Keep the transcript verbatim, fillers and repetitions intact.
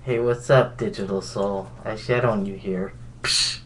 Hey, what's up, Digital Soul? I shed on you here. Psh.